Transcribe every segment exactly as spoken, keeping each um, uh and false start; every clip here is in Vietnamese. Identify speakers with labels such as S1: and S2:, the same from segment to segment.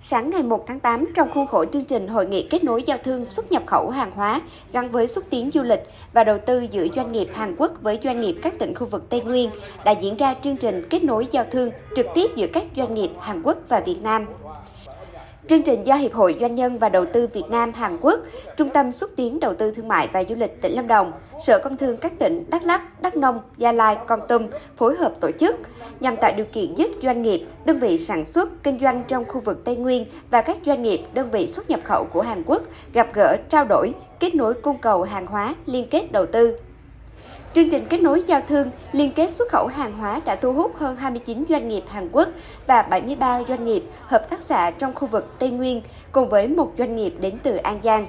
S1: Sáng ngày một tháng tám, trong khuôn khổ chương trình Hội nghị kết nối giao thương xuất nhập khẩu hàng hóa gắn với xúc tiến du lịch và đầu tư giữa doanh nghiệp Hàn Quốc với doanh nghiệp các tỉnh khu vực Tây Nguyên, đã diễn ra chương trình kết nối giao thương trực tiếp giữa các doanh nghiệp Hàn Quốc và Việt Nam. Chương trình do Hiệp hội Doanh nhân và Đầu tư Việt Nam Hàn Quốc, Trung tâm xúc tiến đầu tư thương mại và du lịch tỉnh Lâm Đồng, Sở Công thương các tỉnh Đắk Lắk, Đắk Nông, Gia Lai, Kon Tum phối hợp tổ chức nhằm tạo điều kiện giúp doanh nghiệp, đơn vị sản xuất, kinh doanh trong khu vực Tây Nguyên và các doanh nghiệp, đơn vị xuất nhập khẩu của Hàn Quốc gặp gỡ, trao đổi, kết nối cung cầu hàng hóa, liên kết đầu tư. Chương trình kết nối giao thương, liên kết xuất khẩu hàng hóa đã thu hút hơn hai mươi chín doanh nghiệp Hàn Quốc và bảy mươi ba doanh nghiệp, hợp tác xã trong khu vực Tây Nguyên, cùng với một doanh nghiệp đến từ An Giang.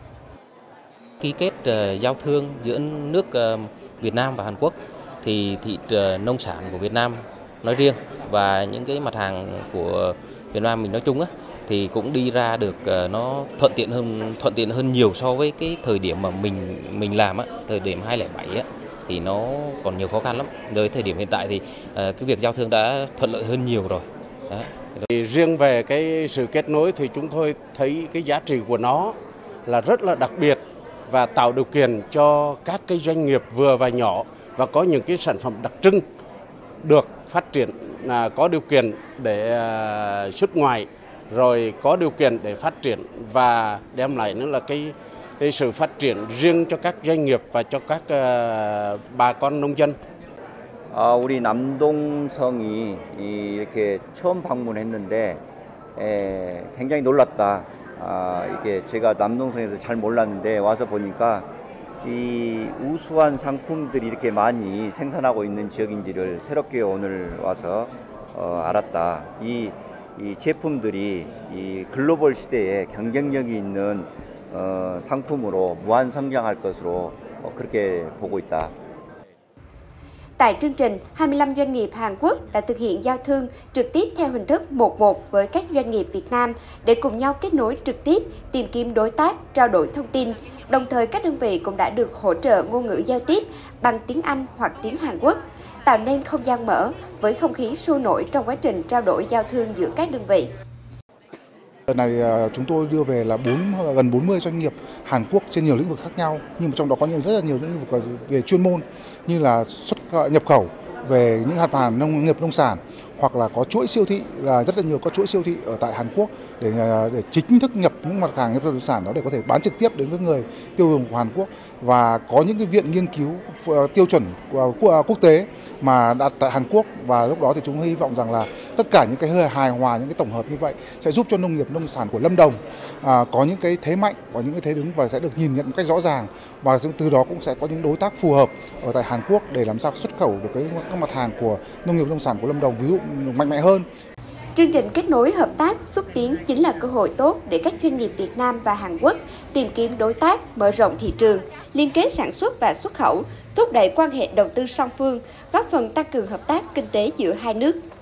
S2: Ký kết uh, giao thương giữa nước uh, Việt Nam và Hàn Quốc thì thị uh, nông sản của Việt Nam nói riêng và những cái mặt hàng của Việt Nam mình nói chung á, thì cũng đi ra được uh, nó thuận tiện hơn thuận tiện hơn nhiều so với cái thời điểm mà mình mình làm á, thời điểm hai không không bảy á. Thì nó còn nhiều khó khăn lắm. Tới thời điểm hiện tại thì uh, cái việc giao thương đã thuận lợi hơn nhiều rồi. Đấy.
S3: Thì riêng về cái sự kết nối thì chúng tôi thấy cái giá trị của nó là rất là đặc biệt và tạo điều kiện cho các cái doanh nghiệp vừa và nhỏ và có những cái sản phẩm đặc trưng được phát triển, à, có điều kiện để à, xuất ngoại, rồi có điều kiện để phát triển và đem lại nữa là cái cái sự phát triển riêng cho các doanh nghiệp và cho các uh, bà con nông dân.
S4: 아, 우리 남동성이 이렇게 처음 방문했는데 에, 굉장히 놀랐다. 아, 이게 제가 남동성에서 잘 몰랐는데 와서 보니까 이 우수한 상품들이 이렇게 많이 생산하고 있는 지역인지를 새롭게 오늘 와서 어, 알았다. 이, 이 제품들이 이 글로벌 시대에 경쟁력이 있는 어, 상품으로 무한 성장할 것으로 어, 그렇게 보고 있다.
S1: Tại chương trình, hai mươi lăm doanh nghiệp Hàn Quốc đã thực hiện giao thương trực tiếp theo hình thức một một với các doanh nghiệp Việt Nam để cùng nhau kết nối trực tiếp, tìm kiếm đối tác, trao đổi thông tin. Đồng thời, các đơn vị cũng đã được hỗ trợ ngôn ngữ giao tiếp bằng tiếng Anh hoặc tiếng Hàn Quốc, tạo nên không gian mở với không khí sôi nổi trong quá trình trao đổi giao thương giữa các đơn vị.
S5: Lần này chúng tôi đưa về là bốn, gần bốn mươi doanh nghiệp Hàn Quốc trên nhiều lĩnh vực khác nhau, nhưng mà trong đó có nhiều rất là nhiều lĩnh vực về chuyên môn như là xuất nhập khẩu, về những mặt hàng nông nghiệp nông sản, hoặc là có chuỗi siêu thị, là rất là nhiều có chuỗi siêu thị ở tại Hàn Quốc để để chính thức nhập những mặt hàng nông sản đó để có thể bán trực tiếp đến với người tiêu dùng của Hàn Quốc, và có những cái viện nghiên cứu tiêu chuẩn quốc tế mà đặt tại Hàn Quốc, và lúc đó thì chúng hy vọng rằng là tất cả những cái hài hòa, những cái tổng hợp như vậy sẽ giúp cho nông nghiệp nông sản của Lâm Đồng à, có những cái thế mạnh và những cái thế đứng và sẽ được nhìn nhận một cách rõ ràng, và từ đó cũng sẽ có những đối tác phù hợp ở tại Hàn Quốc để làm sao xuất khẩu được cái các mặt hàng của nông nghiệp nông sản của Lâm Đồng ví dụ mạnh mẽ hơn.
S1: Chương trình kết nối hợp tác xúc tiến chính là cơ hội tốt để các doanh nghiệp Việt Nam và Hàn Quốc tìm kiếm đối tác, mở rộng thị trường, liên kết sản xuất và xuất khẩu, thúc đẩy quan hệ đầu tư song phương, góp phần tăng cường hợp tác kinh tế giữa hai nước.